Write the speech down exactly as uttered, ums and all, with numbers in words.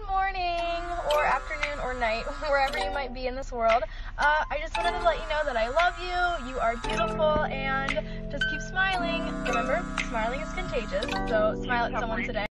good morning, or afternoon, or night, wherever you might be in this world. Uh, I just wanted to let you know that I love you, you are beautiful, and just keep smiling. Remember, smiling is contagious, so smile at someone today.